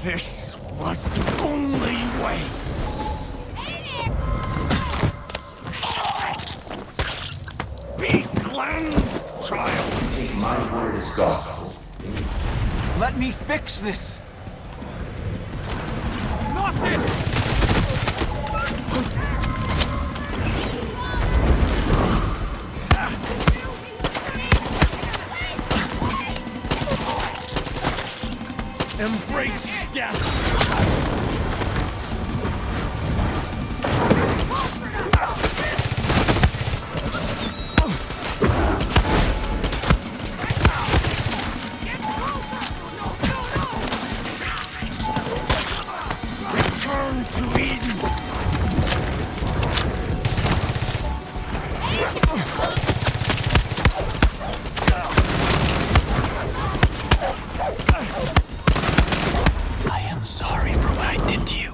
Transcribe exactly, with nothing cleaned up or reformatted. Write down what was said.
This was the only way. Be cleansed, child. Take my word as gospel. Let me fix this. Not this. Embrace death! Return to Eden! I am sorry for what I did to you.